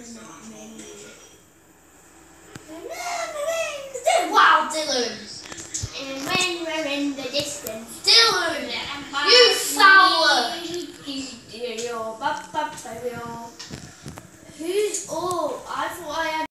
Wow, Dylan. And when we're in the distance, Dylan, you fowler.